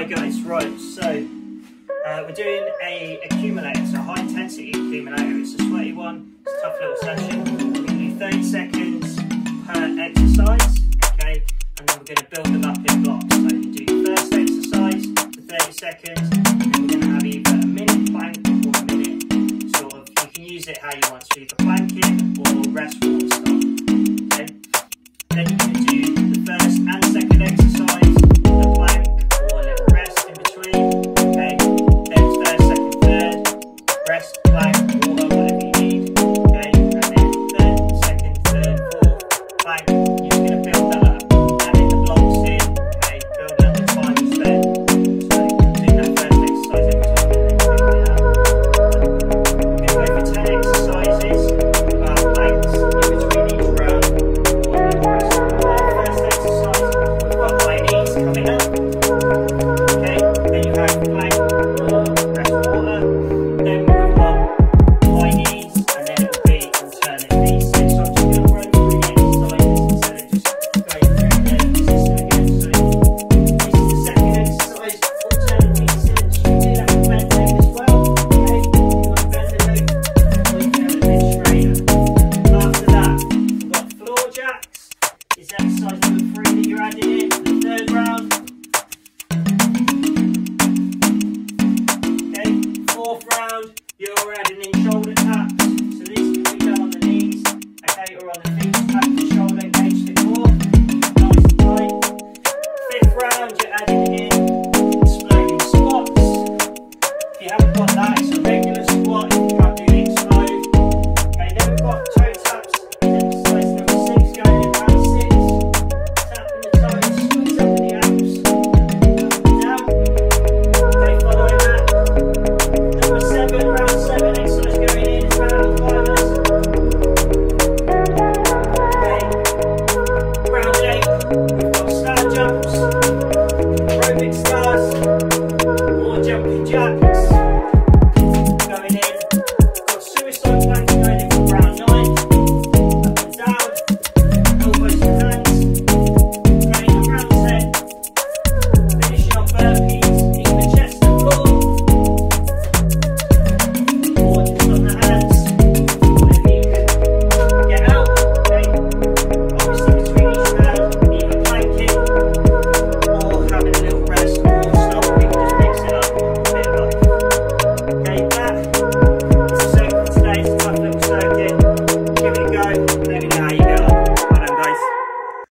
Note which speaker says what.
Speaker 1: Hi guys, right, so we're doing a accumulator, so a high intensity accumulator. It's a sweaty one, it's a tough little session. We're going to do 30 seconds per exercise, okay, and then we're going to build them up in blocks. So you do your first exercise for 30 seconds, and then we're going to have either a minute plank or a minute sort of, you can use it how you want, so either planking or rest.